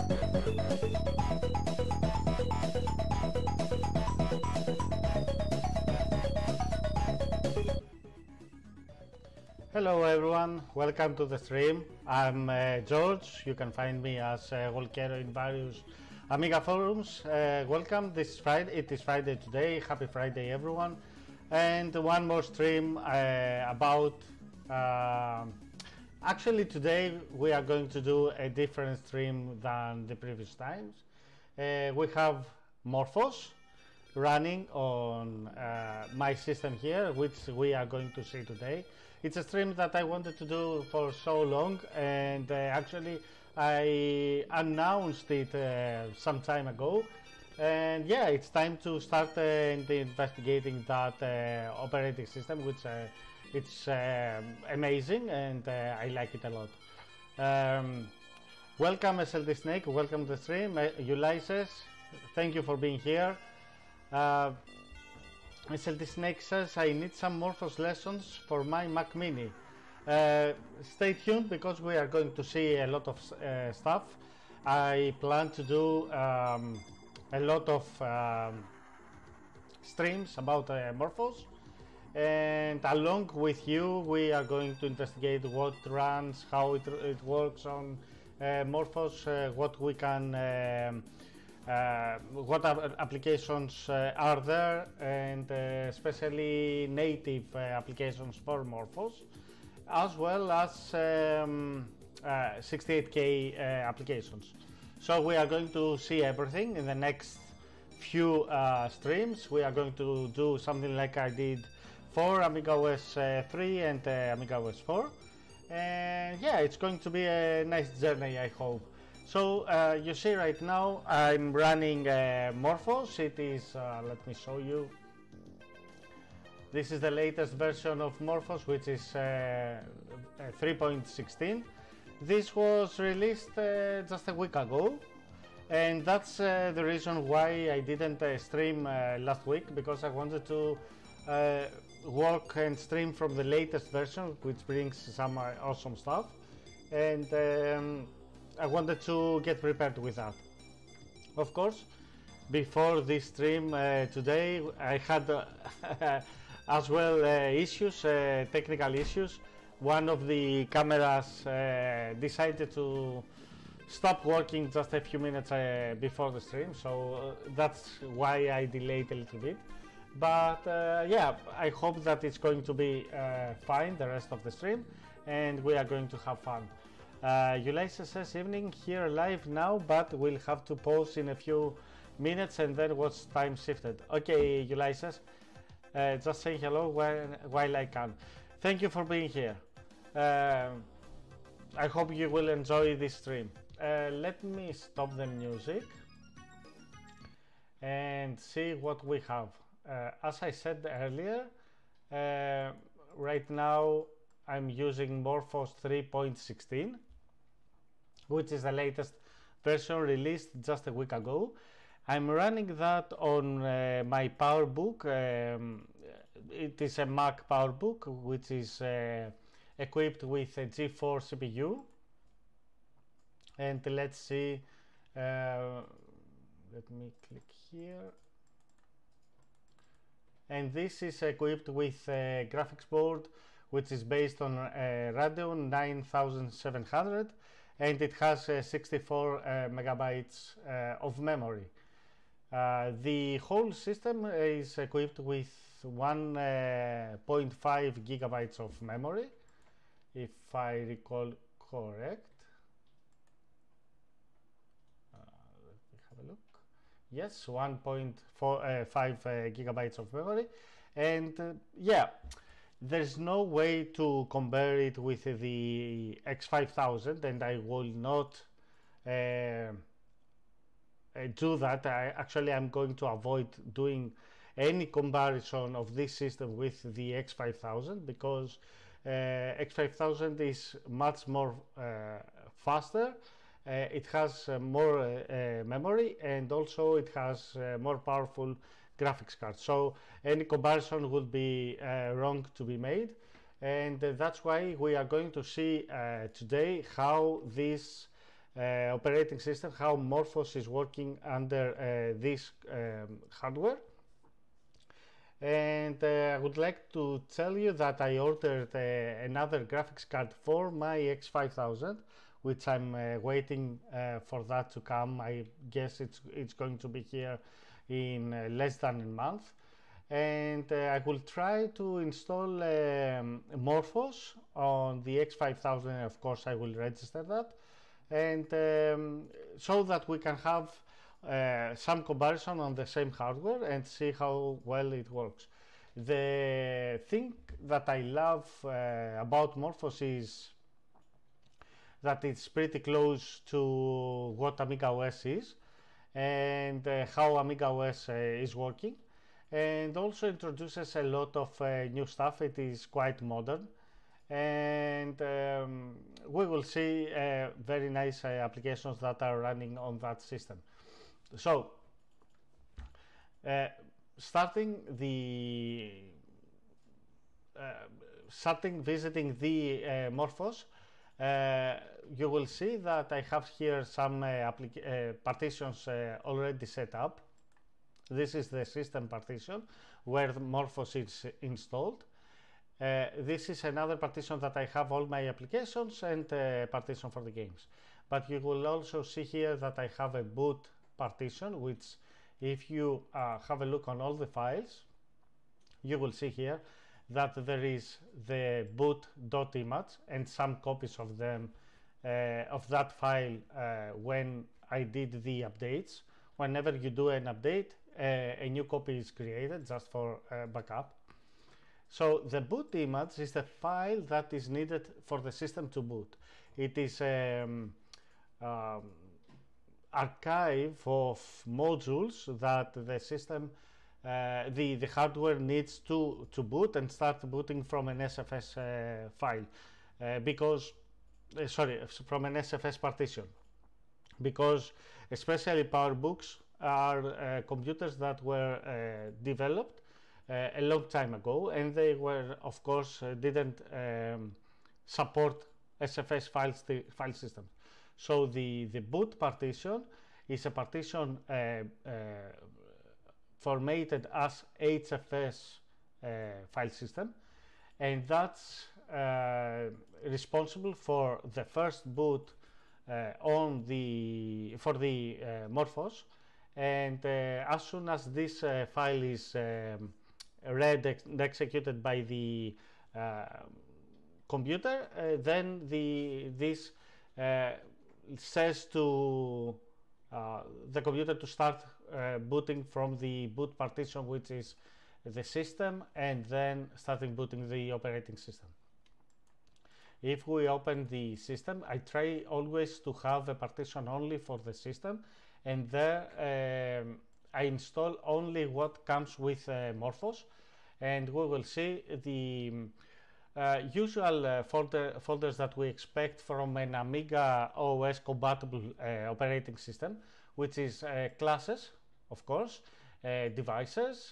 Hello everyone, welcome to the stream. I'm George. You can find me as Volcano in various Amiga forums. Welcome. This is Friday. It is Friday today. Happy Friday everyone. And one more stream about actually today we are going to do a different stream than the previous times. We have MorphOS running on my system here, which we are going to see today. It's a stream that I wanted to do for so long, and actually I announced it some time ago, and yeah, it's time to start investigating that operating system, which it's amazing, and I like it a lot. Welcome SLD Snake, welcome to the stream. Ulysses, thank you for being here. SLD Snake says, I need some MorphOS lessons for my Mac Mini. Stay tuned because we are going to see a lot of stuff. I plan to do a lot of streams about MorphOS, and along with you we are going to investigate what runs, how it works on MorphOS, what we can what applications are there, and especially native applications for MorphOS, as well as 68K applications. So we are going to see everything in the next few streams. We are going to do something like I did for AmigaOS 3 and AmigaOS 4, and yeah, it's going to be a nice journey, I hope. So you see right now I'm running MorphOS. It is, let me show you. This is the latest version of MorphOS, which is 3.16. This was released just a week ago, and that's the reason why I didn't stream last week, because I wanted to work and stream from the latest version, which brings some awesome stuff, and I wanted to get prepared with that. Of course, before this stream today, I had as well issues, technical issues. One of the cameras decided to stop working just a few minutes before the stream, so that's why I delayed a little bit. But yeah, I hope that it's going to be fine the rest of the stream, and we are going to have fun. Ulysses says, evening here live now, but we'll have to pause in a few minutes and then watch time shifted. Okay, Ulysses, just say hello while I can. Thank you for being here. I hope you will enjoy this stream. Let me stop the music and see what we have. As I said earlier, right now I'm using MorphOS 3.16, which is the latest version released just a week ago. I'm running that on my PowerBook. It is a Mac PowerBook, which is equipped with a G4 CPU. And let's see, let me click here. And this is equipped with a graphics board, which is based on Radeon 9700, and it has 64 megabytes of memory. The whole system is equipped with 1.5 gigabytes of memory, if I recall correct. Let me have a look. Yes, 1.5 gigabytes of memory, and yeah, there's no way to compare it with the X5000, and I will not do that. I'm going to avoid doing any comparison of this system with the X5000, because X5000 is much more faster. It has more memory, and also it has more powerful graphics card. So any comparison would be wrong to be made, and that's why we are going to see today how this operating system, how MorphOS is working under this hardware. And I would like to tell you that I ordered another graphics card for my X5000, which I'm waiting for that to come. I guess it's going to be here in less than a month. And I will try to install MorphOS on the X5000. Of course, I will register that, and so that we can have some comparison on the same hardware and see how well it works. The thing that I love about MorphOS is that it's pretty close to what AmigaOS is, and how AmigaOS is working, and also introduces a lot of new stuff. It is quite modern, and we will see very nice applications that are running on that system. So visiting the MorphOS, you will see that I have here some partitions already set up. This is the system partition where the MorphOS is installed. This is another partition that I have all my applications, and partition for the games. But you will also see here that I have a boot partition, which if you have a look on all the files, you will see here that there is the boot.image and some copies of them, of that file when I did the updates. Whenever you do an update, a new copy is created just for backup. So the boot image is the file that is needed for the system to boot. It is archive of modules that the system, the hardware needs to boot and start booting from an SFS file, from an SFS partition, because especially PowerBooks are computers that were developed a long time ago, and they were, of course, didn't support SFS file systems. So the boot partition is a partition formatted as HFS file system, and that's responsible for the first boot for the MorphOS. And as soon as this file is read and executed by the computer, then this says to the computer to start booting from the boot partition, which is the system, and then starting booting the operating system. If we open the system, I try always to have a partition only for the system, and there I install only what comes with MorphOS, and we will see the usual folders that we expect from an Amiga OS compatible operating system, which is classes, of course, devices,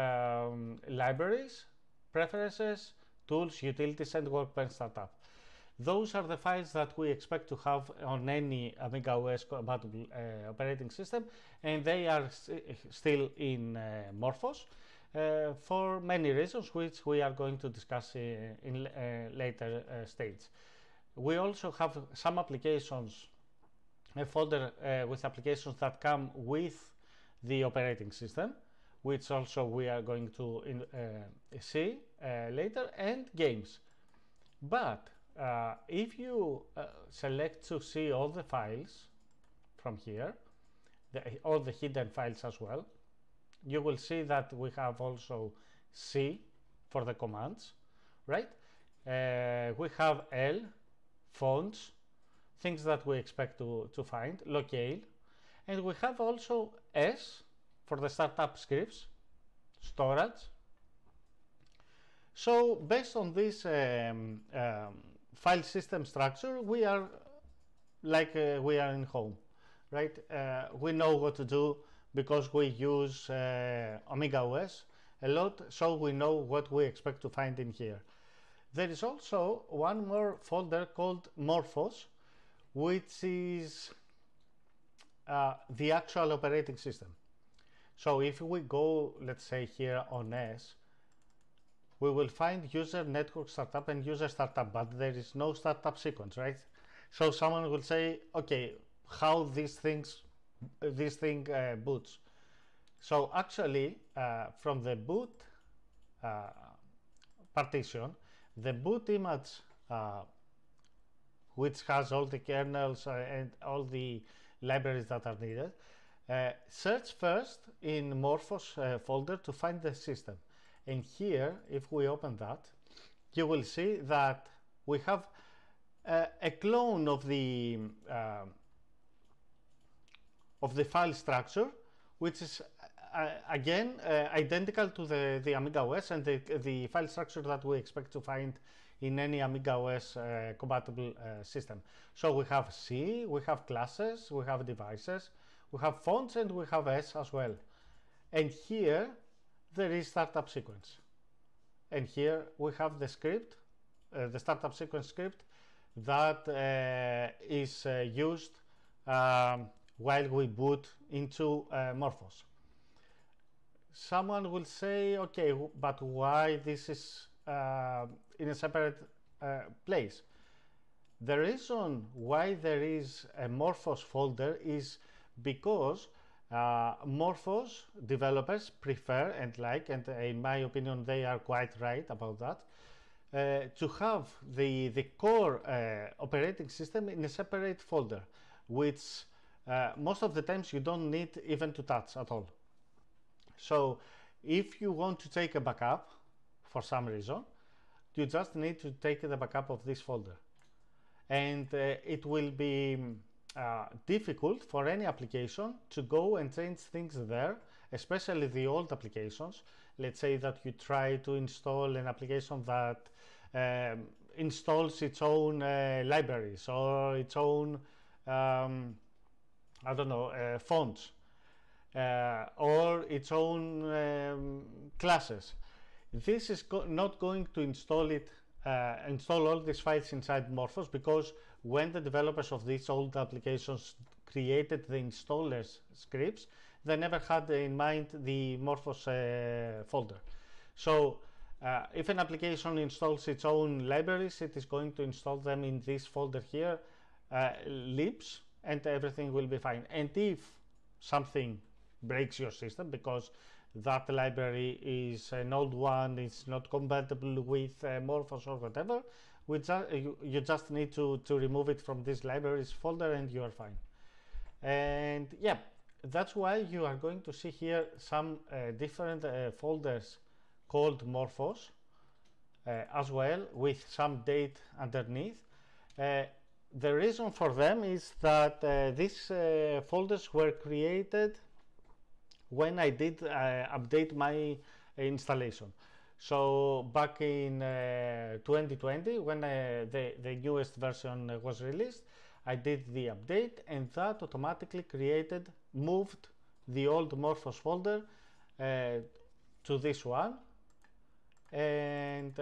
libraries, preferences, tools, utilities, and Workbench Startup. Those are the files that we expect to have on any Amiga OS compatible operating system, and they are still in MorphOS for many reasons, which we are going to discuss in later stage. We also have some applications, a folder with applications that come with the operating system, which also we are going to see later, and games. But if you select to see all the files from here, all the hidden files as well, you will see that we have also C for the commands, right? We have L, fonts, things that we expect to find, locale, and we have also S for the startup scripts, storage. So based on this file system structure, we are like we are in home, right? We know what to do because we use Amiga OS a lot, so we know what we expect to find in here. There is also one more folder called MorphOS, which is the actual operating system. So if we go, let's say here on S, we will find user, network startup, and user startup, but there is no startup sequence, right? So someone will say, okay, how this thing boots. So actually, from the boot partition, the boot image, which has all the kernels and all the libraries that are needed, search first in MorphOS folder to find the system. And here, if we open that, you will see that we have a clone of the file structure, which is again identical to the Amiga OS and the file structure that we expect to find in any Amiga OS compatible system. So we have C, we have classes, we have devices, we have fonts, and we have S as well. And here there is startup sequence. And here we have the script, the startup sequence script that is used while we boot into MorphOS. Someone will say, okay, but why this is in a separate place? The reason why there is a MorphOS folder is because MorphOS developers prefer and like, and in my opinion they are quite right about that, to have the core operating system in a separate folder, which most of the times you don't need even to touch at all. So if you want to take a backup for some reason, you just need to take the backup of this folder. And it will be difficult for any application to go and change things there, especially the old applications. Let's say that you try to install an application that installs its own libraries or its own, I don't know, fonts or its own classes. This is not going to install all these files inside MorphOS, because when the developers of these old applications created the installers scripts, they never had in mind the MorphOS folder. So if an application installs its own libraries, it is going to install them in this folder here, libs, and everything will be fine. And if something breaks your system because that library is an old one, it's not compatible with MorphOS or whatever, you just need to remove it from this libraries folder and you are fine. And yeah, that's why you are going to see here some different folders called MorphOS as well, with some date underneath. The reason for them is that these folders were created when I did update my installation. So back in 2020, when the newest version was released, I did the update, and that automatically moved the old MorphOS folder to this one, and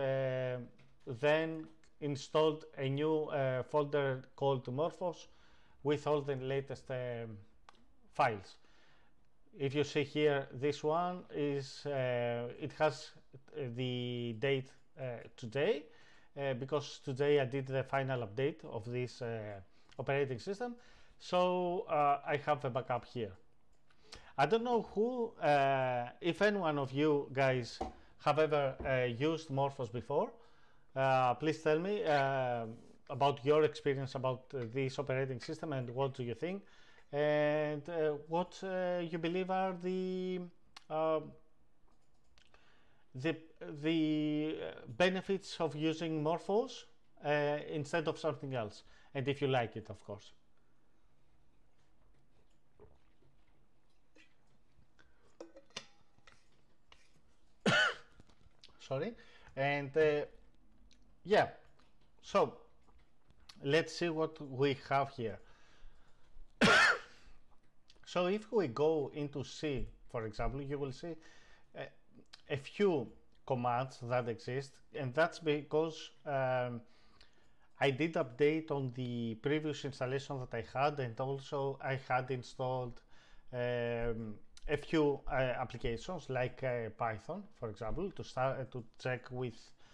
then installed a new folder called MorphOS with all the latest files. If you see here, this one is it has the date today, because today I did the final update of this operating system, so I have a backup here. I don't know who, if any one of you guys have ever used MorphOS before. Please tell me about your experience about this operating system, and what do you think, and what you believe are the benefits of using MorphOS instead of something else, and if you like it, of course. Sorry. And yeah, so let's see what we have here. So if we go into C, for example, you will see a few commands that exist, and that's because I did update on the previous installation that I had, and also I had installed a few applications like Python, for example, to start to check with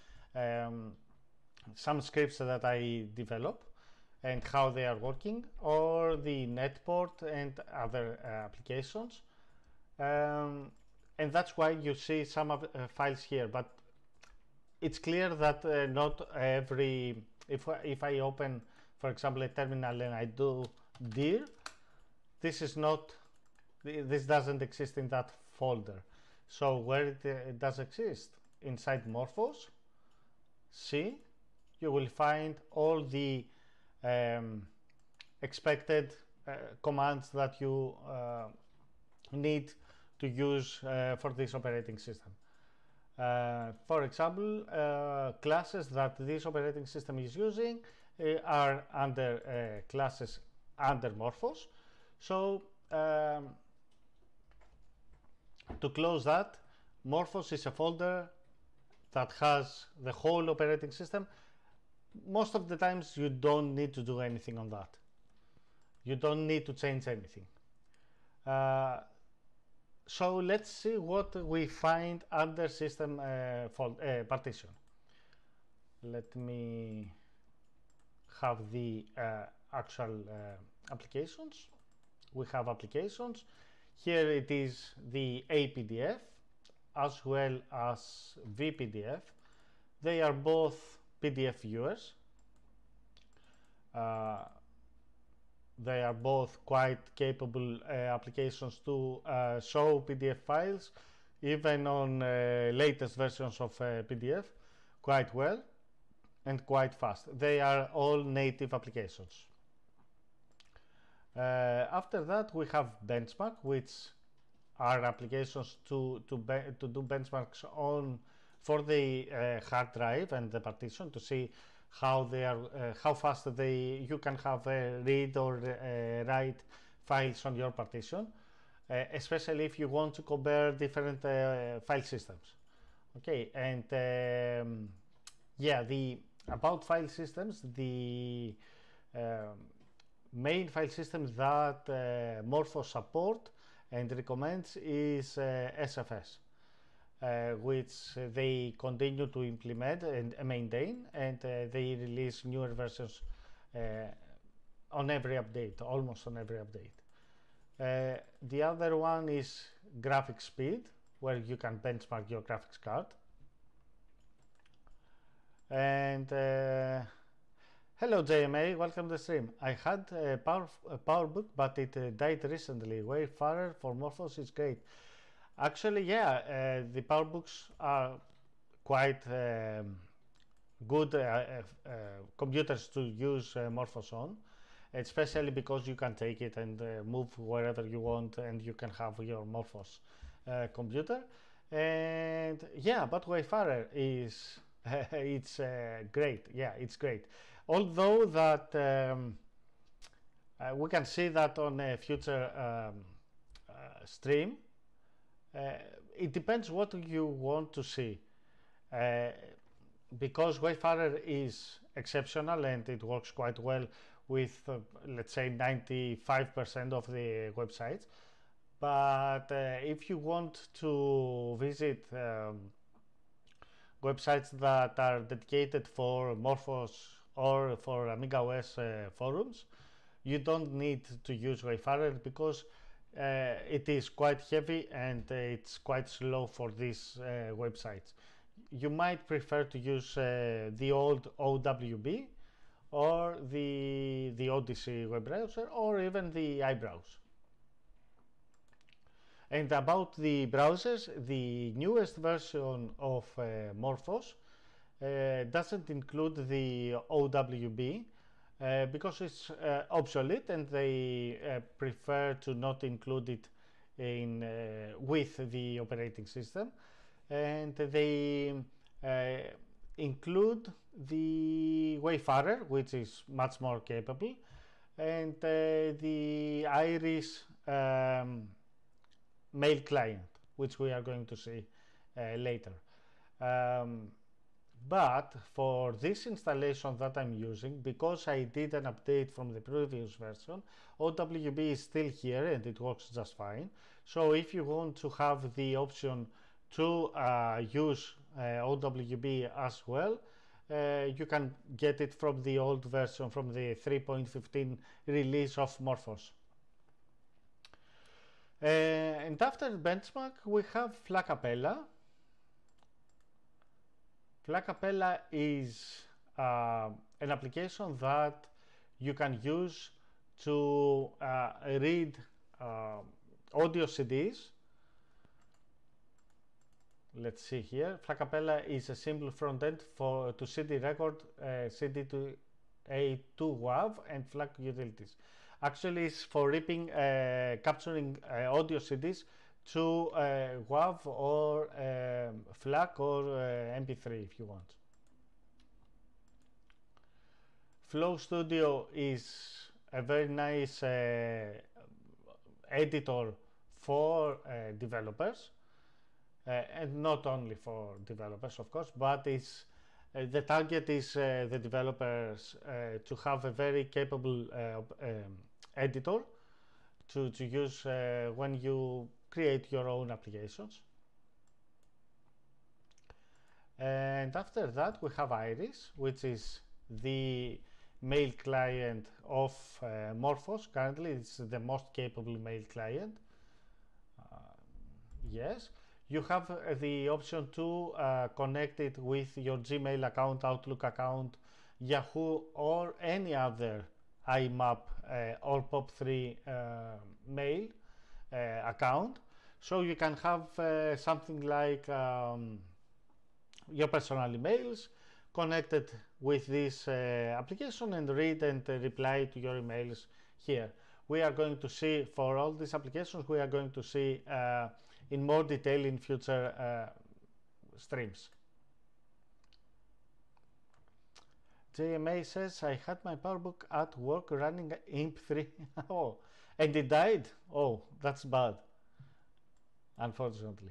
some scripts that I develop and how they are working, or the netport and other applications. And that's why you see some of files here, but it's clear that not every, if I open, for example, a terminal and I do dir, this is not, this doesn't exist in that folder. So where it does exist, inside MorphOS, see, you will find all the expected commands that you need to use for this operating system. For example, classes that this operating system is using are under classes under MorphOS. So to close that, MorphOS is a folder that has the whole operating system. Most of the times you don't need to do anything on that. You don't need to change anything. So let's see what we find under system partition. Let me have the actual applications. We have applications. Here it is the APDF as well as VPDF. They are both PDF viewers. They are both quite capable applications to show PDF files, even on latest versions of PDF, quite well and quite fast. They are all native applications. After that, we have benchmark, which are applications to do benchmarks on for the hard drive and the partition, to see how they are, how fast you can have read or write files on your partition, especially if you want to compare different file systems. Okay, and yeah, about file systems, the main file systems that MorphOS support and recommends is SFS. Which they continue to implement and maintain, and they release newer versions on every update, almost on every update. The other one is graphic speed, where you can benchmark your graphics card. And hello JMA, welcome to the stream. I had a PowerBook, but it died recently. Wayfarer for MorphOS is great. Actually, yeah, the PowerBooks are quite good computers to use MorphOS on, especially because you can take it and move wherever you want, and you can have your MorphOS computer. And yeah, but Wayfarer is it's great. Yeah, it's great. Although that we can see that on a future stream. It depends what you want to see, because Wayfarer is exceptional and it works quite well with let's say 95% of the websites. But if you want to visit websites that are dedicated for MorphOS or for AmigaOS forums, you don't need to use Wayfarer, because it is quite heavy and it's quite slow for these websites. You might prefer to use the old OWB or the Odyssey web browser, or even the iBrowse. And about the browsers, the newest version of MorphOS doesn't include the OWB, because it's obsolete, and they prefer to not include it in with the operating system, and they include the Wayfarer, which is much more capable, and the Iris mail client, which we are going to see later. But for this installation that I'm using, because I did an update from the previous version, OWB is still here and it works just fine. So if you want to have the option to use OWB as well, you can get it from the old version, from the 3.15 release of MorphOS. And after benchmark, we have FlaCapella. FlaCapella is an application that you can use to read audio CDs. Let's see here. FlaCapella is a simple front end to CD record, CD to A2 WAV and FLAC utilities. Actually, it's for ripping, capturing audio CDs to WAV or FLAC or MP3 if you want. Flow Studio is a very nice editor for developers, and not only for developers, of course, but it's the target is the developers to have a very capable editor to use when you create your own applications. And after that we have Iris, which is the mail client of MorphOS. Currently it's the most capable mail client. Yes, you have the option to connect it with your Gmail account, Outlook account, Yahoo, or any other IMAP or POP3 mail account. So you can have something like your personal emails connected with this application and read and reply to your emails here. We are going to see, for all these applications, we are going to see in more detail in future streams. JMA says, I had my PowerBook at work running IMP3. Oh, and it died? Oh, that's bad, unfortunately.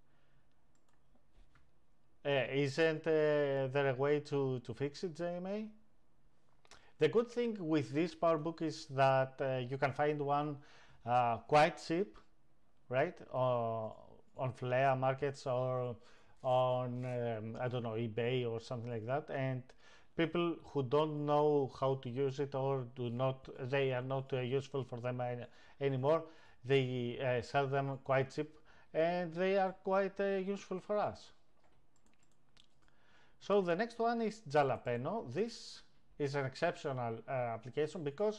Isn't there a way to fix it, JMA? The good thing with this PowerBook is that you can find one quite cheap, right? On Flea markets or on, I don't know, eBay or something like that. And people who don't know how to use it or they are not useful for them anymore, they sell them quite cheap and they are quite useful for us. So the next one is Jalapeno. This is an exceptional application because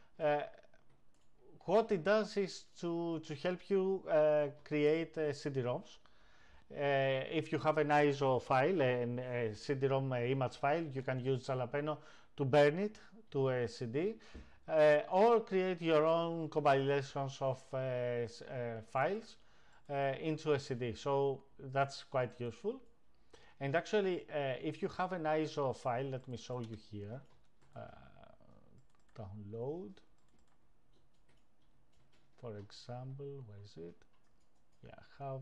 what it does is to help you create CD-ROMs. If you have an ISO file, a CD-ROM image file, you can use Jalapeno to burn it to a CD or create your own compilations of files into a CD. So that's quite useful. And actually, if you have an ISO file, let me show you here. Download. For example, where is it? Yeah,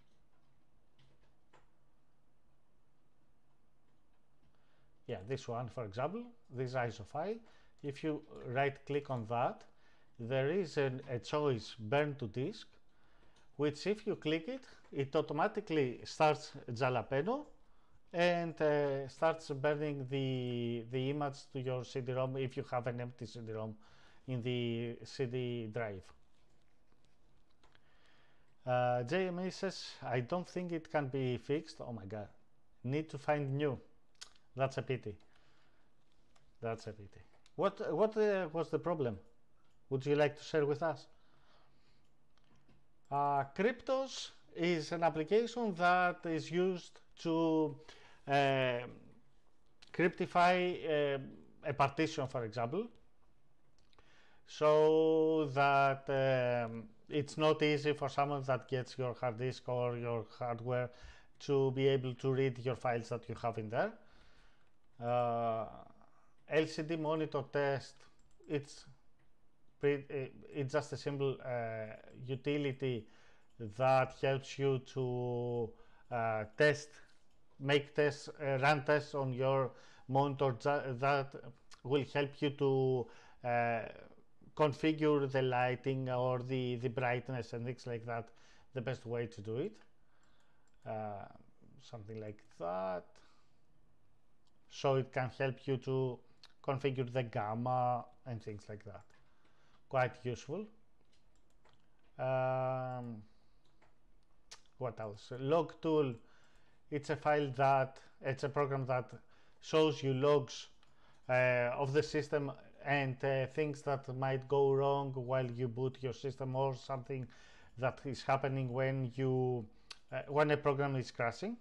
this one, for example, this ISO file. If you right-click on that, there is a choice Burn to Disk, which if you click it, it automatically starts Jalapeno and starts burning the image to your CD-ROM if you have an empty CD-ROM in the CD drive. JMA says, I don't think it can be fixed. Oh my god, need to find new. That's a pity. That's a pity. What was the problem? Would you like to share with us? Cryptos is an application that is used to cryptify a partition, for example, so that it's not easy for someone that gets your hard disk or your hardware to be able to read your files that you have in there. LCD monitor test, it's just a simple utility that helps you to test make tests, run tests on your monitor that will help you to configure the lighting or the brightness and things like that, the best way to do it. Something like that. So it can help you to configure the gamma and things like that. Quite useful. What else? Log tool. It's a program that shows you logs of the system and things that might go wrong while you boot your system, or something that is happening when a program is crashing.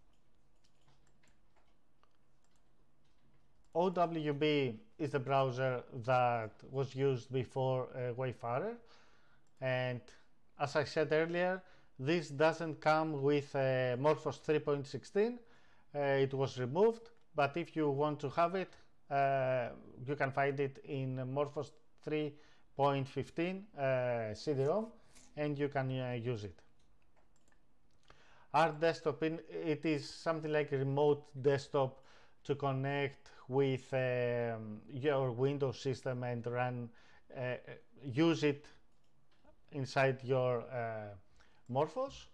OWB is the browser that was used before Wayfarer, and as I said earlier, this doesn't come with MorphOS 3.16. It was removed, but if you want to have it, you can find it in MorphOS 3.15 CD-ROM, and you can use it. Our desktop, it is something like a remote desktop to connect with your Windows system and use it inside your MorphOS.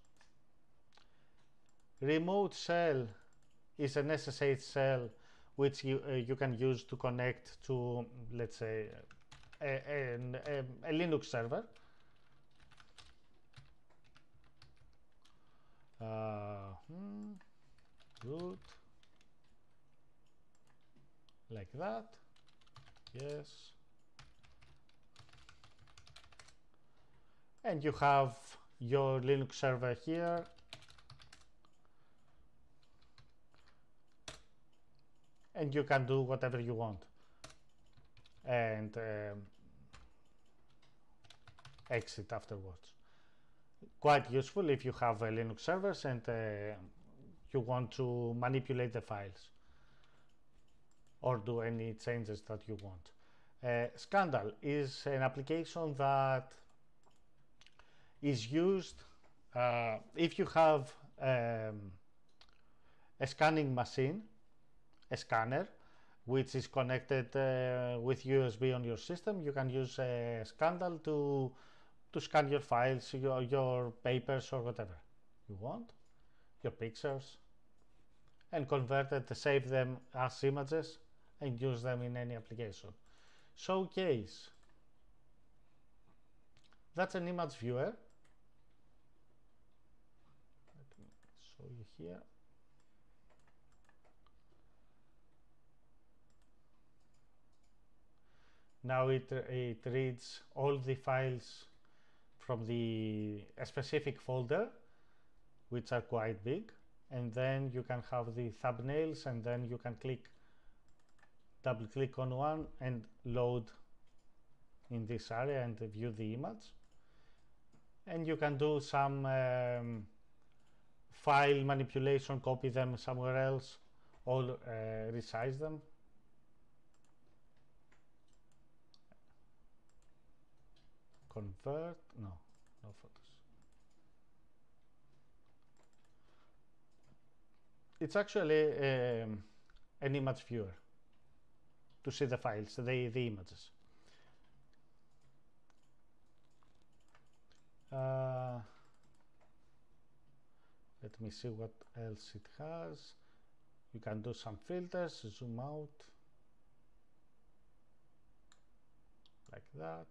Remote shell is an SSH shell which you can use to connect to, let's say, a Linux server. Root, like that, yes. And you have your Linux server here. And you can do whatever you want. And exit afterwards. Quite useful if you have Linux servers and you want to manipulate the files or do any changes that you want. Scandal is an application that is used if you have a scanning machine, a scanner, which is connected with USB on your system. You can use Scandal to scan your files, your papers, or whatever you want, your pictures, and convert it, save them as images, and use them in any application. Showcase. That's an image viewer. Let me show you here. Now it reads all the files from a specific folder, which are quite big, and then you can have the thumbnails, and then you can double click on one and load in this area and view the image. And you can do some file manipulation, copy them somewhere else, or resize them. Convert, no photos. It's actually an image viewer to see the files, the images. Let me see what else it has. You can do some filters, zoom out, like that.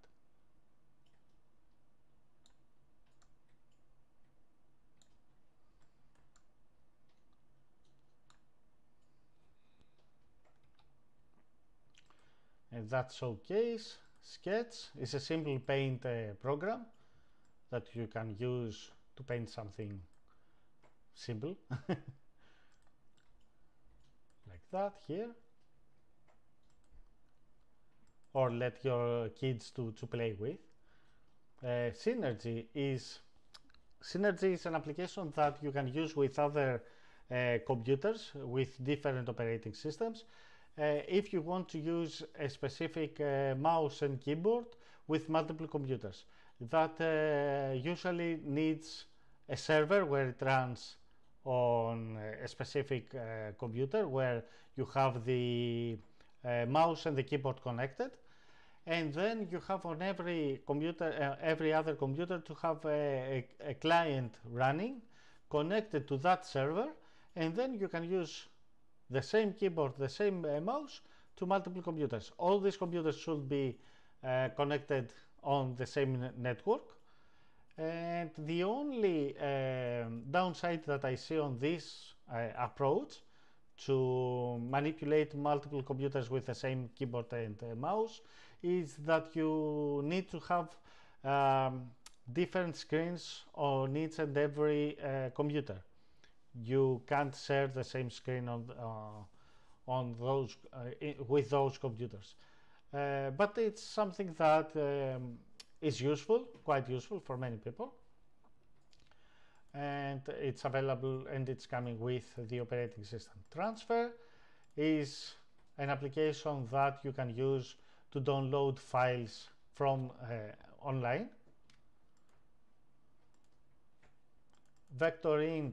And that Showcase. Sketch is a simple paint program that you can use to paint something simple. Like that here. Or let your kids to play with. Synergy is an application that you can use with other computers with different operating systems. If you want to use a specific mouse and keyboard with multiple computers. That usually needs a server where it runs on a specific computer where you have the mouse and the keyboard connected, and then you have on every computer, every other computer, to have a client running connected to that server, and then you can use the same keyboard, the same mouse to multiple computers. All these computers should be connected on the same network. And the only downside that I see on this approach to manipulate multiple computers with the same keyboard and mouse is that you need to have different screens on each and every computer. You can't share the same screen on those with those computers, but it's something that is useful, quite useful for many people, and it's available and it's coming with the operating system. Transfer is an application that you can use to download files from online. Vectoring,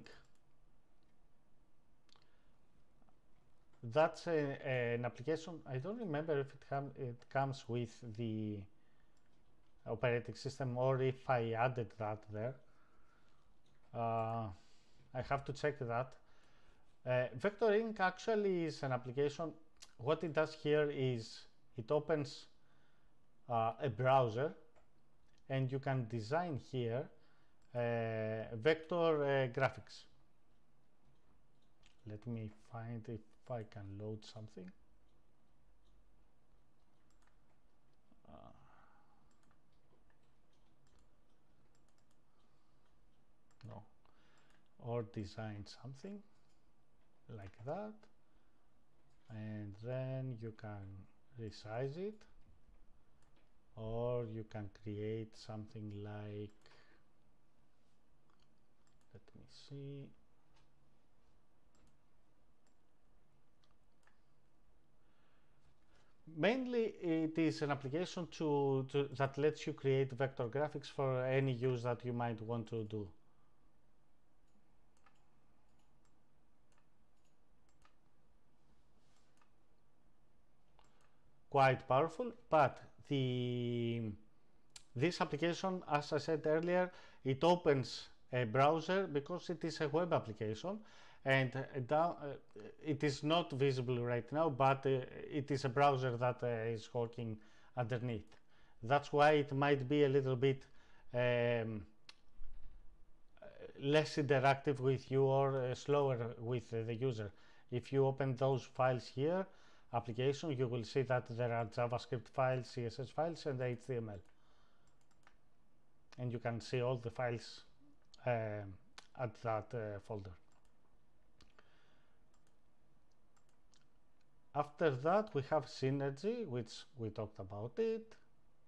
that's an application. I don't remember if it comes with the operating system or if I added that there. I have to check that. Vectoring actually is an application. What it does here is it opens a browser, and you can design here vector graphics. Let me find if I can load something. No, or design something like that, and then you can resize it, or you can create something like, let me see, mainly it is an application that lets you create vector graphics for any use that you might want to do. Quite powerful, but this application, as I said earlier, it opens a browser because it is a web application, and it is not visible right now, but it is a browser that is working underneath. That's why it might be a little bit less interactive with you, or slower with the user. If you open those files here, application, you will see that there are JavaScript files, CSS files, and HTML, and you can see all the files at that folder. After that, we have Synergy, which we talked about it.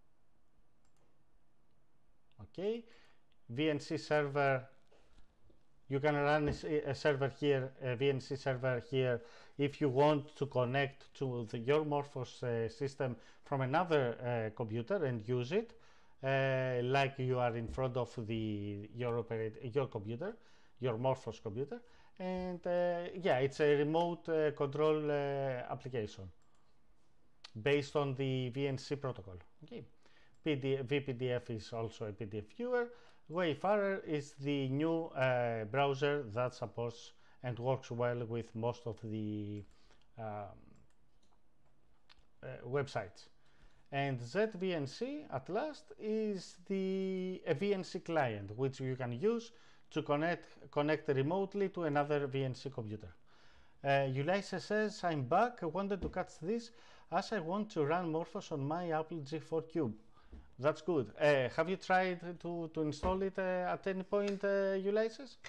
Okay, VNC server. You can run a server here, a VNC server here, if you want to connect to your MorphOS system from another computer and use it, like you are in front of your computer, your MorphOS computer, and yeah, it's a remote control application based on the VNC protocol. Okay, VPDF is also a PDF viewer. Wayfarer is the new browser that supports and works well with most of the websites. And ZVNC at last is a VNC client, which you can use to connect remotely to another VNC computer. Ulysses says, I'm back. I wanted to catch this as I want to run MorphOS on my Apple G4 Cube. That's good. Have you tried to install it at any point, Ulysses?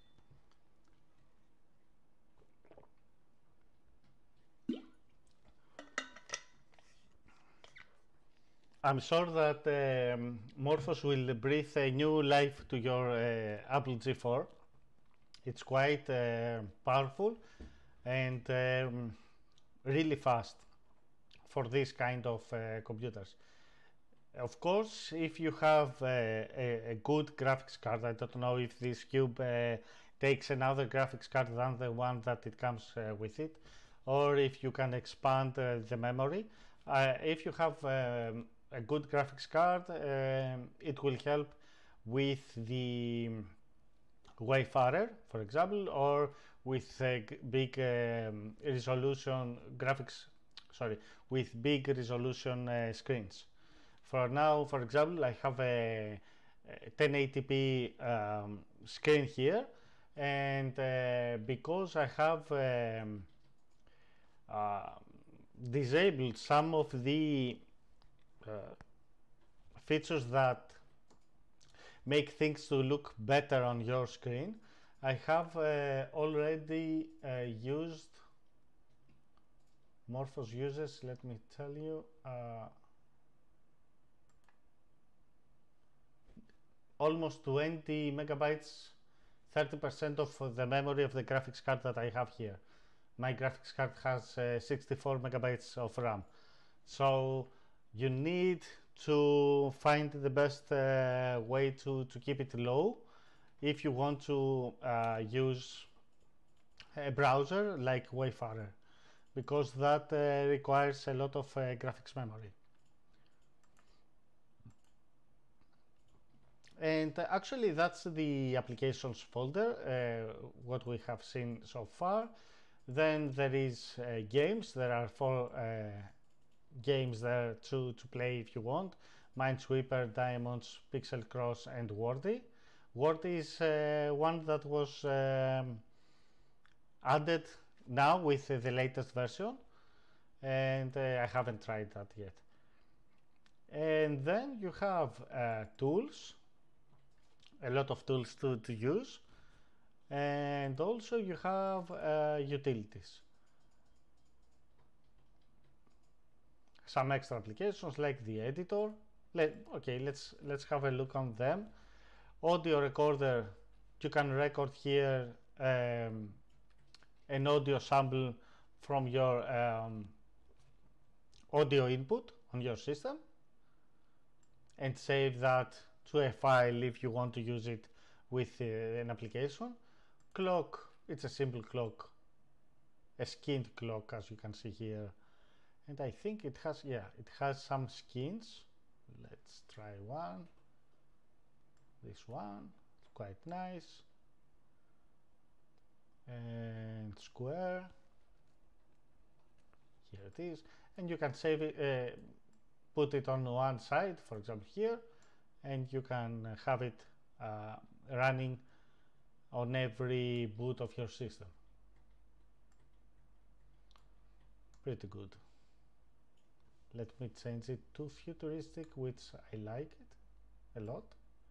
I'm sure that MorphOS will breathe a new life to your Apple G4. It's quite powerful and really fast for this kind of computers. Of course, if you have a good graphics card, I don't know if this cube takes another graphics card than the one that it comes with it, or if you can expand the memory. If you have a good graphics card, it will help with the Wayfarer, for example, or with big resolution graphics, sorry, with big resolution screens. For now, for example, I have a 1080p screen here, and because I have disabled some of the features that make things to look better on your screen, I have already used MorphOS uses, let me tell you, almost 20 megabytes, 30% of the memory of the graphics card that I have here. My graphics card has 64 megabytes of RAM. So you need to find the best way to keep it low if you want to use a browser like Wayfarer, because that requires a lot of graphics memory. And actually that's the applications folder, what we have seen so far. Then there is games. There are 4 games there to play if you want: Minesweeper, Diamonds, Pixel Cross, and Wordy. Wordy is one that was added now with the latest version, and I haven't tried that yet. And then you have tools, a lot of tools to use, and also you have utilities. Some extra applications like the editor. Let's have a look on them. Audio recorder, you can record here an audio sample from your audio input on your system and save that to a file if you want to use it with an application. Clock, it's a simple clock, a skinned clock, as you can see here. And I think it has, yeah, it has some skins. Let's try one. This one, it's quite nice. And square. Here it is. And you can save it, put it on one side, for example here, and you can have it running on every boot of your system. Pretty good. Let me change it to futuristic, which I like it a lot.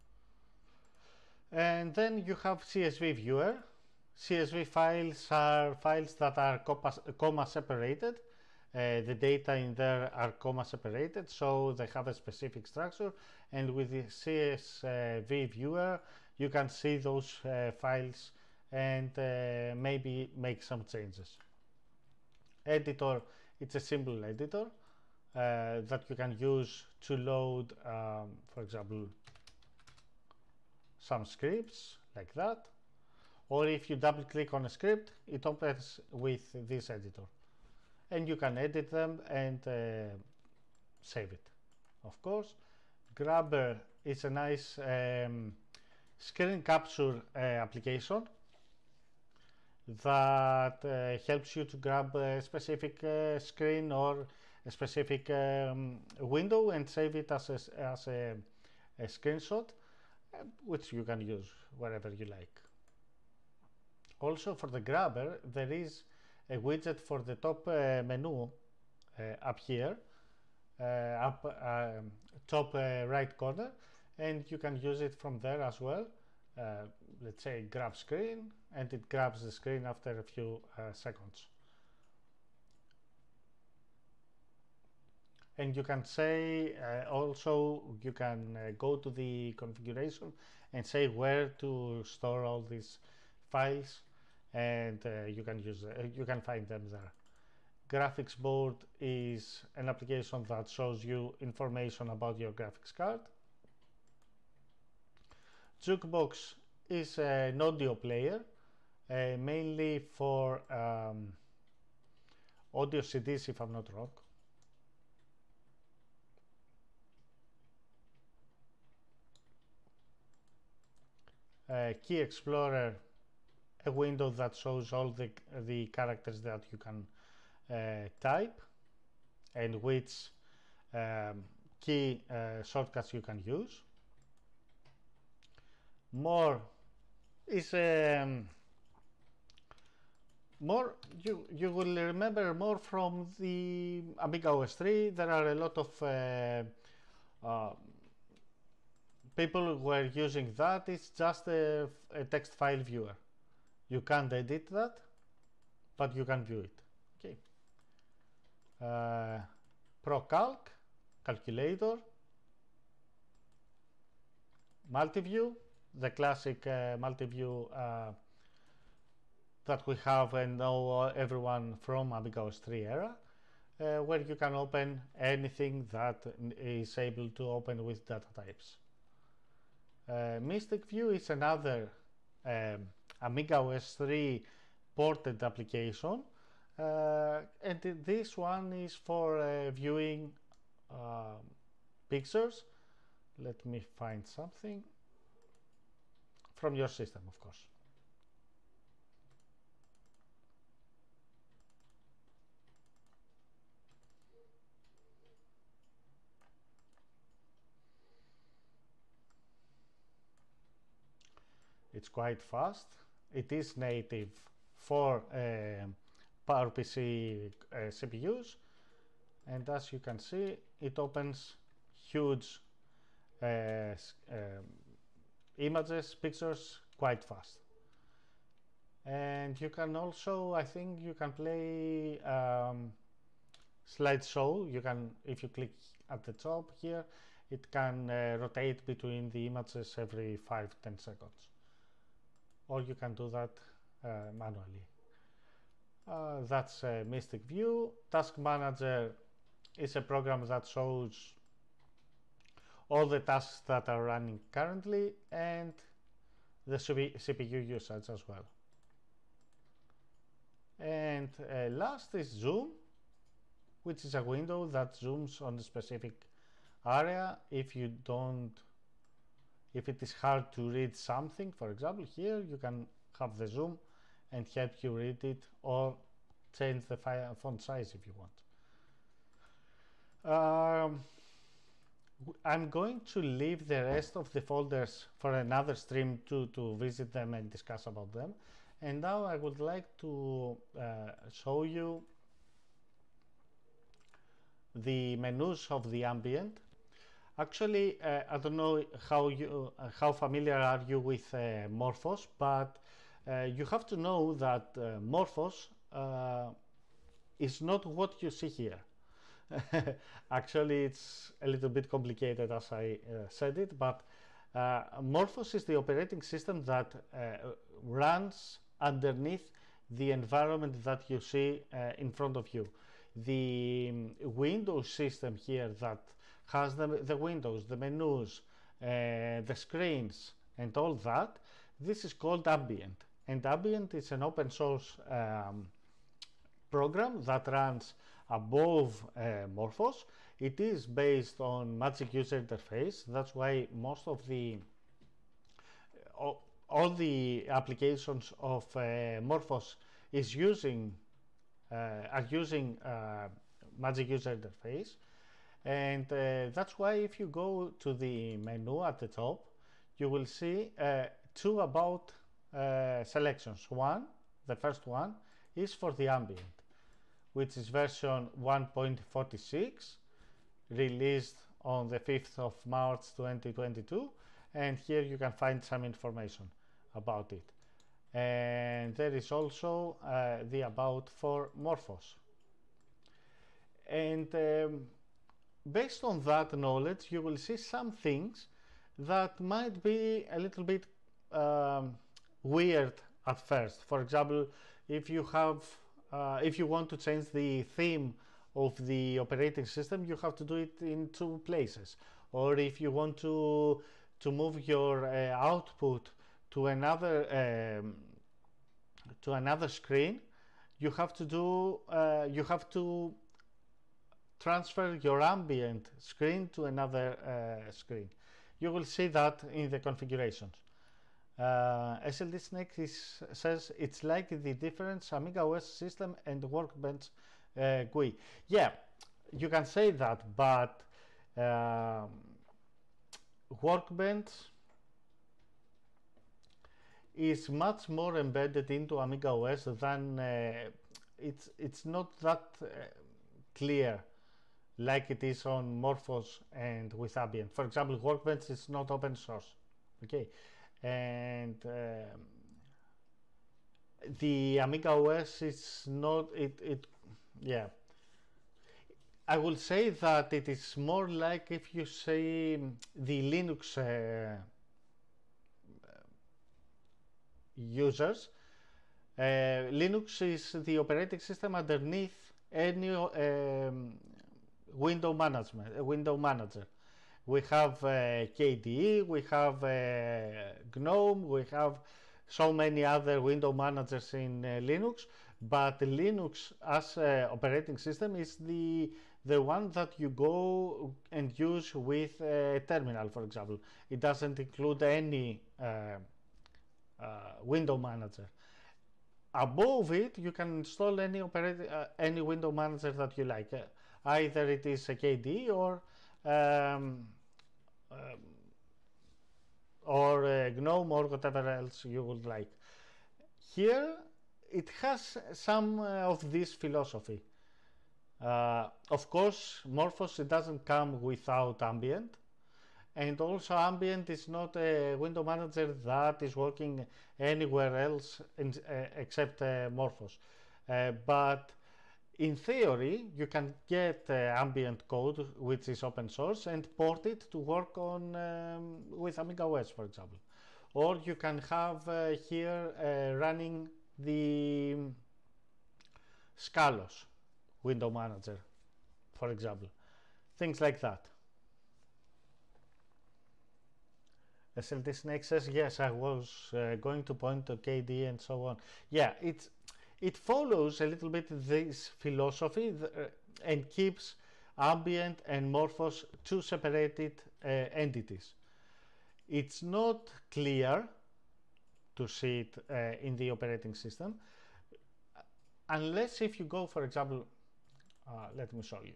And then you have CSV viewer. CSV files are files that are comma separated. The data in there are comma separated, so they have a specific structure, and with the CSV viewer you can see those files and maybe make some changes. Editor, it's a simple editor that you can use to load, for example, some scripts like that, or if you double click on a script, it opens with this editor, and you can edit them and save it, of course. Grabber is a nice screen capture application that helps you to grab a specific screen or a specific window and save it as a screenshot, which you can use wherever you like. Also, for the Grabber, there is a widget for the top menu up here, top right corner, and you can use it from there as well. Let's say grab screen, and it grabs the screen after a few seconds. And you can say also, you can go to the configuration and say where to store all these files, and you can find them there. Graphics board is an application that shows you information about your graphics card. Jukebox is an audio player mainly for audio CDs, if I'm not wrong. Key Explorer, a window that shows all the characters that you can type and which key shortcuts you can use. More is more you will remember more from the Amiga OS 3. There are a lot of people who are using that. It's just a text file viewer. You can't edit that, but you can view it. Okay. ProCalc, calculator, multiview, the classic multiview that we have and know everyone from Amiga OS 3 era, where you can open anything that is able to open with data types. Mystic View is another Amiga OS 3 ported application, and this one is for viewing pictures. Let me find something from your system, of course. It's quite fast. It is native for PowerPC CPUs, and as you can see, it opens huge images, pictures quite fast. And you can also, I think you can play slideshow. You can, if you click at the top here, it can rotate between the images every 5-10 seconds. Or you can do that manually. That's Mystic View. Task Manager is a program that shows all the tasks that are running currently and the CPU usage as well. And last is Zoom, which is a window that zooms on a specific area if it is hard to read something. For example, here you can have the zoom and help you read it, or change the font size if you want. I'm going to leave the rest of the folders for another stream to visit them and discuss about them. And now I would like to show you the menus of the ambient. Actually, I don't know how familiar are you with MorphOS, but you have to know that MorphOS is not what you see here. Actually, it's a little bit complicated as I said it, but MorphOS is the operating system that runs underneath the environment that you see in front of you. The Windows system here that has the windows, the menus, the screens, and all that, this is called Ambient. And Ambient is an open source program that runs above MorphOS. It is based on Magic User Interface. That's why most of the all the applications of MorphOS is are using Magic User Interface. And that's why if you go to the menu at the top, you will see two about selections. The first one is for the ambient, which is version 1.46, released on the 5th of March 2022, and here you can find some information about it. And there is also the about for MorphOS. And based on that knowledge, you will see some things that might be a little bit weird at first. For example, if you want to change the theme of the operating system, you have to do it in two places. Or if you want to move your output to another to another screen, you have to transfer your ambient screen to another screen. You will see that in the configurations. SLD Snake says it's like the difference Amiga OS system and Workbench GUI. Yeah, you can say that, but Workbench is much more embedded into Amiga OS than it's not that clear like it is on MorphOS and with Ambient. For example, Workbench is not open source, okay, and the Amiga OS is not yeah. I will say that it is more like if you say the Linux users. Linux is the operating system underneath any window manager. We have KDE, we have GNOME, we have so many other window managers in Linux, but Linux as operating system is the one that you go and use with terminal, for example. It doesn't include any window manager. Above it, you can install any window manager that you like. Either it is a KDE or GNOME or whatever else you would like. Here, it has some of this philosophy. Of course, MorphOS, it doesn't come without Ambient. And also Ambient is not a window manager that is working anywhere else except MorphOS. But in theory, you can get Ambient code, which is open source, and port it to work on with Amiga OS, for example. Or you can have here running the Scalos window manager, for example. Things like that. SLT Snake says, yes, I was going to point to KDE and so on. Yeah, it follows a little bit this philosophy and keeps Ambient and MorphOS two separated entities. It's not clear to see it in the operating system, unless if you go, for example, let me show you.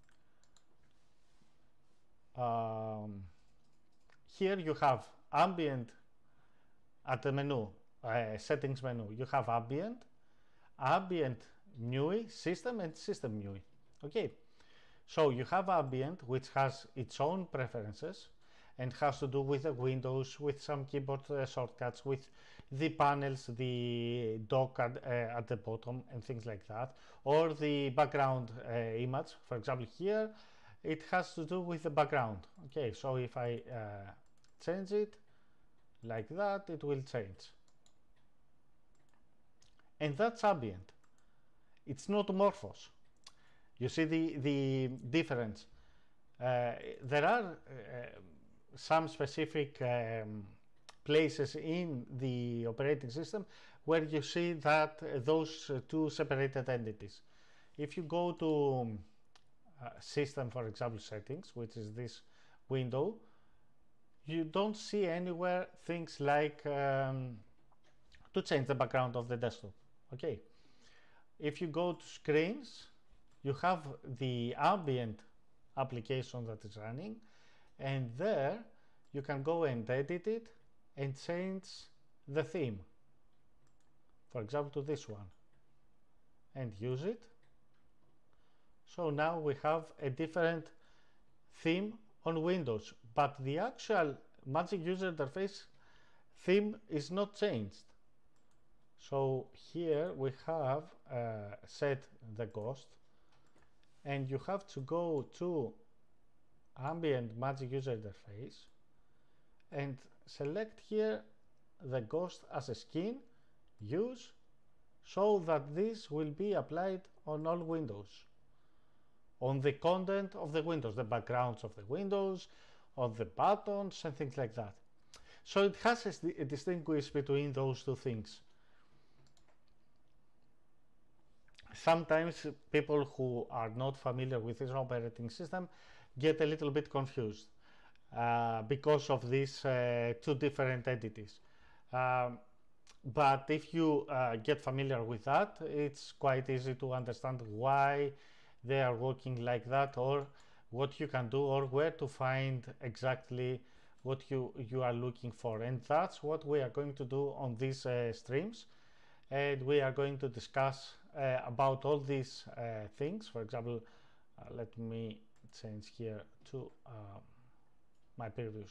Here you have Ambient at the menu, settings menu. You have Ambient MUI, System, and System MUI. Okay, so you have Ambient, which has its own preferences and has to do with the windows, with some keyboard shortcuts, with the panels, the dock at the bottom, and things like that, or the background image. For example, here it has to do with the background. Okay, so if I change it like that, it will change. And that's Ambient. It's not MorphOS. You see the difference. There are some specific places in the operating system where you see that those two separated entities. If you go to system, for example, settings, which is this window, you don't see anywhere things like to change the background of the desktop. Okay, if you go to screens, you have the Ambient application that is running, and there you can go and edit it and change the theme, for example, to this one, and use it. So now we have a different theme on Windows, but the actual Magic User Interface theme is not changed. So here we have set the ghost, and you have to go to Ambient Magic User Interface and select here the ghost as a skin, use, so that this will be applied on all windows, on the content of the windows, the backgrounds of the windows, of the buttons and things like that. So it has a distinguish between those two things. sometimes people who are not familiar with this operating system get a little bit confused because of these two different entities. Um, but if you get familiar with that, it's quite easy to understand why they are working like that, or what you can do, or where to find exactly what you are looking for. And that's what we are going to do on these streams. And we are going to discuss about all these things. For example, let me change here to my previous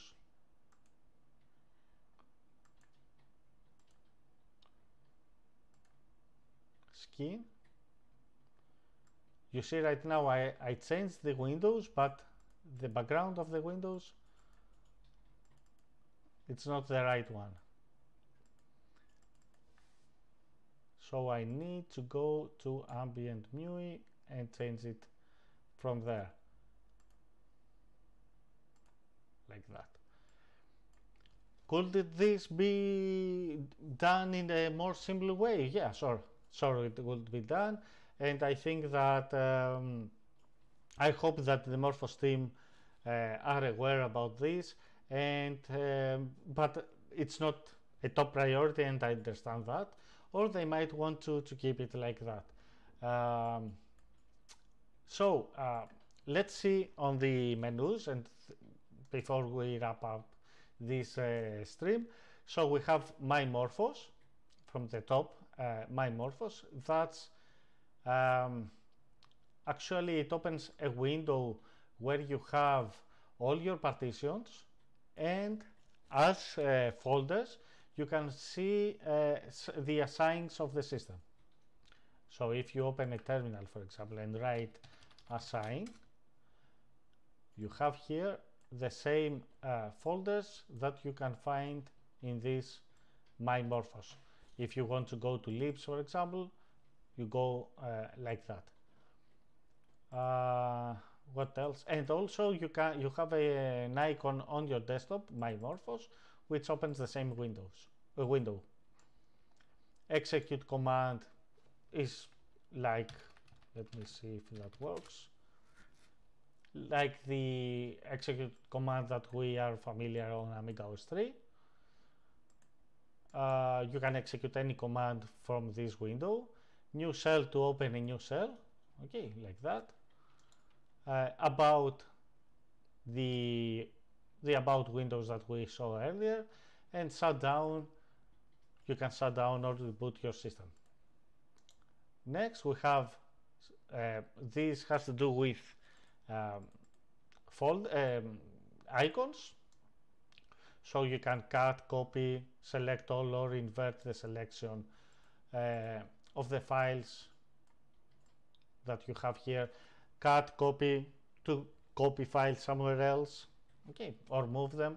scheme. You see right now I changed the windows, but the background of the windows, it's not the right one. So I need to go to ambient MUI and change it from there, like that. Could this be done in a more simple way? Yeah, sure it would be done. And I think that I hope that the MorphOS team are aware about this, and but it's not a top priority, and I understand that, or they might want to keep it like that. So let's see on the menus, and before we wrap up this stream. So we have my MorphOS from the top, my MorphOS. That's actually, it opens a window where you have all your partitions, and as folders you can see the assigns of the system. So if you open a terminal, for example, and write assign, you have here the same folders that you can find in this my MorphOS. If you want to go to libs, for example, you go like that. What else? And also you have an icon on your desktop, my MorphOS, which opens the same window. Execute command is like, let me see if that works, like the execute command that we are familiar on AmigaOS 3. You can execute any command from this window. New shell to open a new shell, okay, like that. About the about windows that we saw earlier, and shut down. You can shut down or reboot your system. Next we have this has to do with icons. So you can cut, copy, select all, or invert the selection of the files that you have here. Cut, copy, to copy files somewhere else, okay, or move them.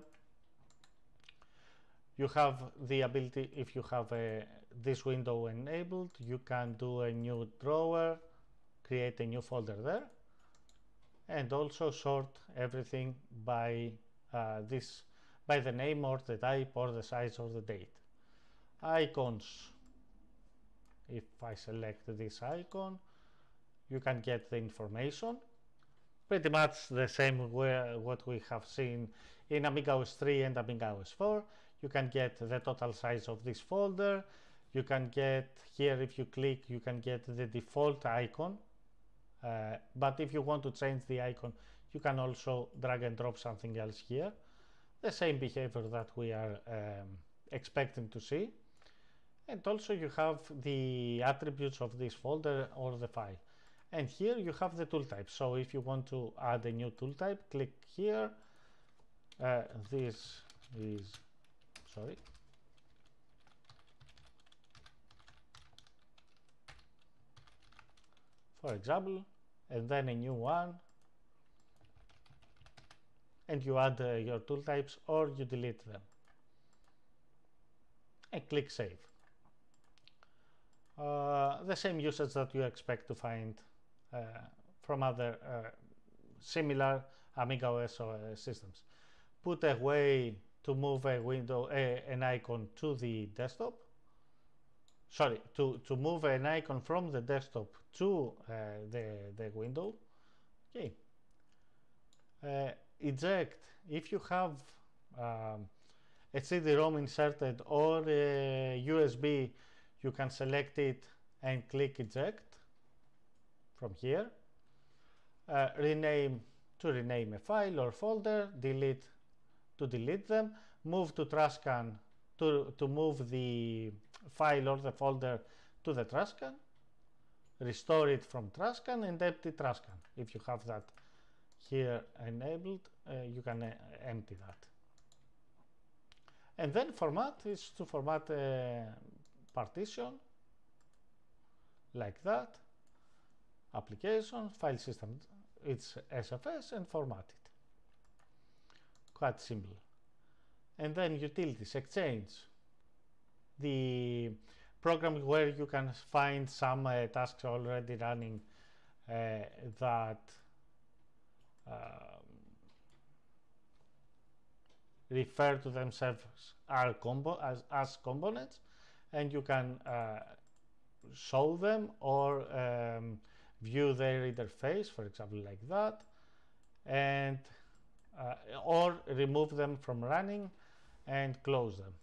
You have the ability, if you have this window enabled, you can do a new drawer, create a new folder there, and also sort everything by by the name or the type or the size or the date. Icons, if I select this icon, you can get the information, pretty much the same what we have seen in AmigaOS 3 and AmigaOS 4. You can get the total size of this folder. You can get here, if you click, you can get the default icon, but if you want to change the icon, you can also drag and drop something else here. The same behavior that we are expecting to see. And also you have the attributes of this folder or the file. And here you have the tooltype. So if you want to add a new tooltype, click here. This is, sorry. For example, and then a new one. And you add your tooltypes or you delete them. And click save. The same usage that you expect to find from other similar AmigaOS systems. Put a way to move a window, an icon to the desktop. sorry, to move an icon from the desktop to the window. Okay. Eject, if you have a CD-ROM inserted or a USB, you can select it and click eject from here. Rename to rename a file or folder, delete to delete them, move to trash can to move the file or the folder to the trash can, restore it from trash can, and empty trash can. If you have that here enabled, you can empty that. And then format is to format a partition like that, application, file system, it's SFS, and format it. Quite simple. And then utilities, Exchange, the program where you can find some tasks already running that refer to themselves as components, and you can show them or view their interface, for example, like that, and or remove them from running and close them.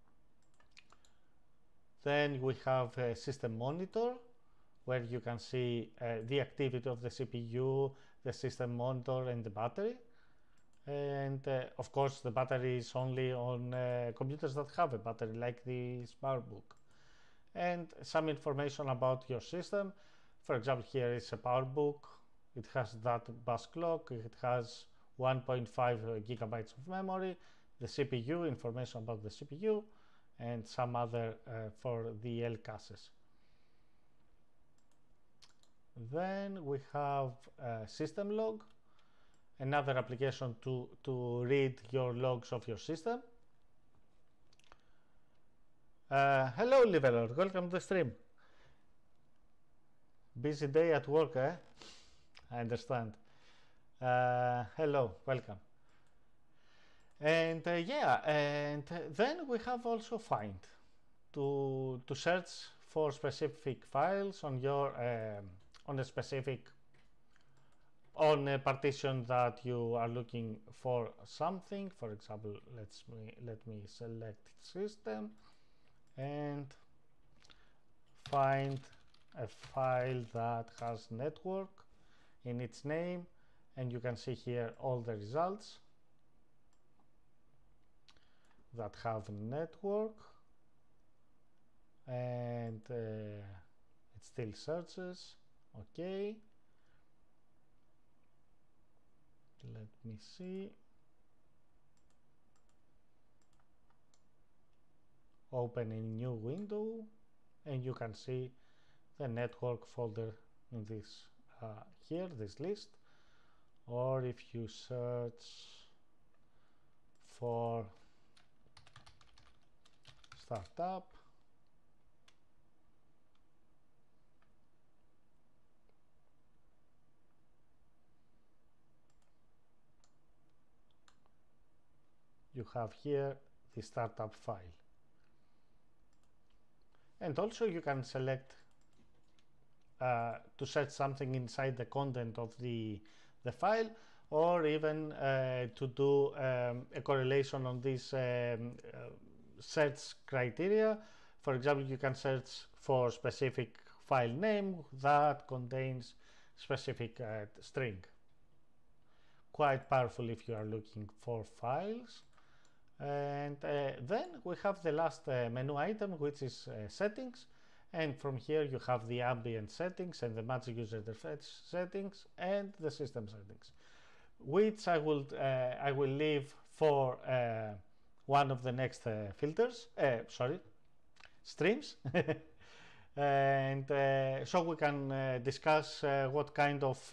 Then we have a system monitor, where you can see the activity of the CPU, the system monitor, and the battery. And of course, the battery is only on computers that have a battery, like this PowerBook. And some information about your system. For example, here is a PowerBook. It has that bus clock. It has 1.5 gigabytes of memory. The CPU, information about the CPU, and some other for the L caches. Then we have system log, another application to read your logs of your system. Hello, Livelord, welcome to the stream. Busy day at work, eh? I understand. Hello, welcome. And yeah, and then we have also find to search for specific files on your on a partition that you are looking for something. For example, let me select system and find a file that has network in its name, and you can see here all the results that have network, and it still searches. Okay, let me see. Open a new window, and you can see the network folder in this here, this list. Or if you search for startup, you have here the startup file. And also you can select to search something inside the content of the file, or even to do a correlation on this search criteria. For example, you can search for specific file name that contains specific string. Quite powerful if you are looking for files. And then we have the last menu item, which is settings, and from here you have the ambient settings and the magic user interface settings and the system settings, which I will leave for one of the next streams. And so we can discuss what kind of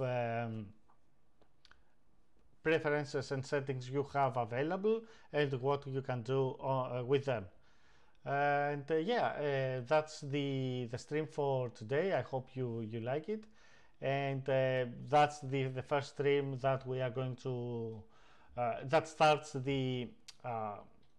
preferences and settings you have available and what you can do with them. And yeah, that's the stream for today. I hope you like it, and that's the first stream that we are going to that starts the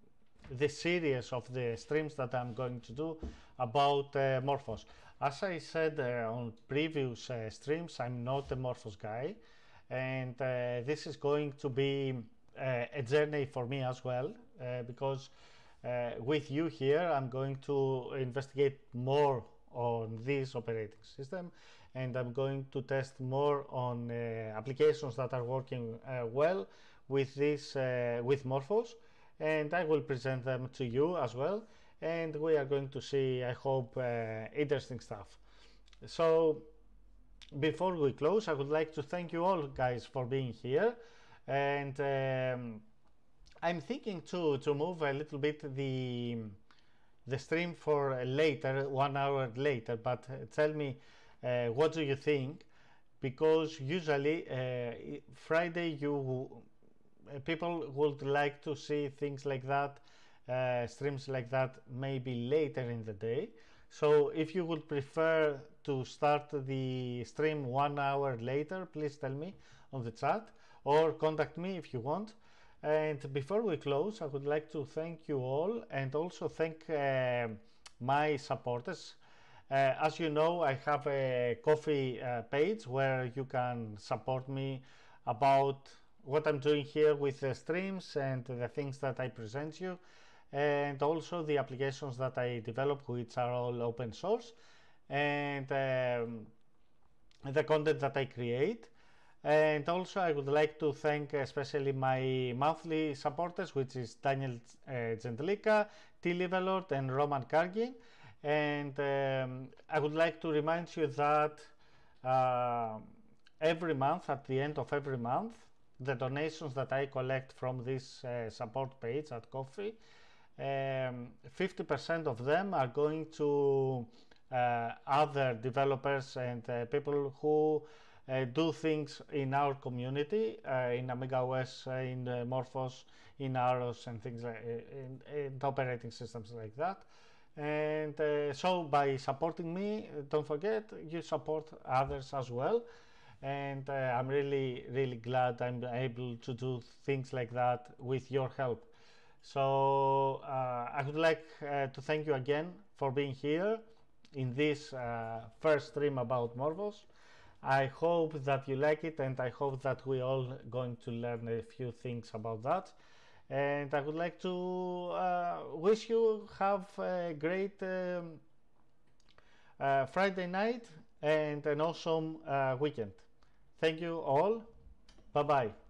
the series of the streams that I'm going to do about MorphOS. As I said on previous streams, I'm not a MorphOS guy, and this is going to be a journey for me as well, because with you here I'm going to investigate more on this operating system, and I'm going to test more on applications that are working well with this with MorphOS, and I will present them to you as well, and we are going to see, I hope, interesting stuff. So before we close, I would like to thank you all guys for being here, and I'm thinking to move a little bit the stream for later, 1 hour later, but tell me what do you think, because usually Friday people would like to see things like that, streams like that, maybe later in the day. So if you would prefer to start the stream 1 hour later, please tell me on the chat, or contact me if you want. And before we close, I would like to thank you all, and also thank my supporters. As you know, I have a Ko-fi page where you can support me about what I'm doing here with the streams and the things that I present you, and also the applications that I develop, which are all open source, and the content that I create. And also I would like to thank especially my monthly supporters, which is Daniel Gentlika, T. Livelord, and Roman Kargi. And I would like to remind you that every month, at the end of every month, the donations that I collect from this support page at Ko-fi, 50% of them are going to other developers and people who do things in our community, in AmigaOS, in MorphOS, in AROS, and things like in operating systems like that. And so by supporting me, don't forget, you support others as well. And I'm really glad I'm able to do things like that with your help. So I would like to thank you again for being here in this first stream about MorphOS. I hope that you like it, and I hope that we all going to learn a few things about that. And I would like to wish you have a great Friday night and an awesome weekend. Thank you all. Bye bye.